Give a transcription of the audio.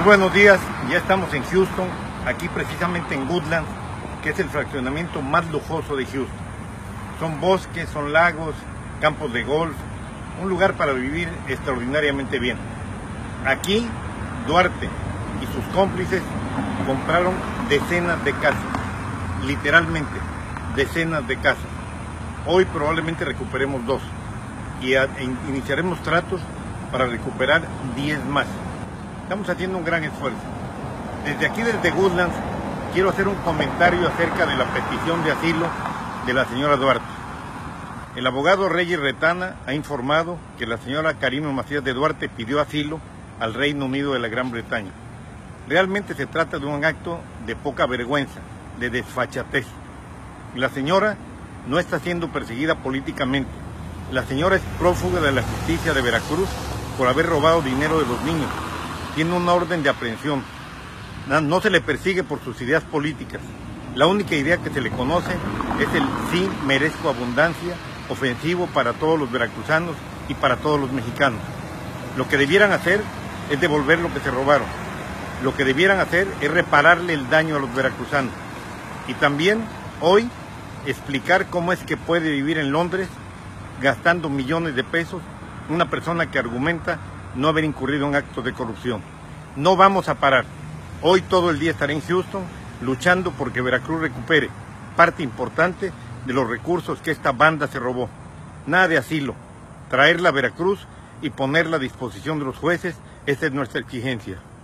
Buenos días, ya estamos en Houston, aquí precisamente en Woodlands, que es el fraccionamiento más lujoso de Houston. Son bosques, son lagos, campos de golf, un lugar para vivir extraordinariamente bien. Aquí, Duarte y sus cómplices compraron decenas de casas, literalmente decenas de casas. Hoy probablemente recuperemos 2 y iniciaremos tratos para recuperar 10 más. Estamos haciendo un gran esfuerzo. Desde aquí, desde Woodlands, quiero hacer un comentario acerca de la petición de asilo de la señora Duarte. El abogado Reyes Retana ha informado que la señora Karime Macías de Duarte pidió asilo al Reino Unido de la Gran Bretaña. Realmente se trata de un acto de poca vergüenza, de desfachatez. La señora no está siendo perseguida políticamente. La señora es prófuga de la justicia de Veracruz por haber robado dinero de los niños. Tiene una orden de aprehensión. No se le persigue por sus ideas políticas. La única idea que se le conoce es el sí merezco abundancia, ofensivo para todos los veracruzanos y para todos los mexicanos. Lo que debieran hacer es devolver lo que se robaron. Lo que debieran hacer es repararle el daño a los veracruzanos. Y también hoy explicar cómo es que puede vivir en Londres gastando millones de pesos una persona que argumenta no haber incurrido en actos de corrupción. No vamos a parar. Hoy todo el día estaré en Houston luchando porque Veracruz recupere parte importante de los recursos que esta banda se robó. Nada de asilo. Traerla a Veracruz y ponerla a disposición de los jueces, esa es nuestra exigencia.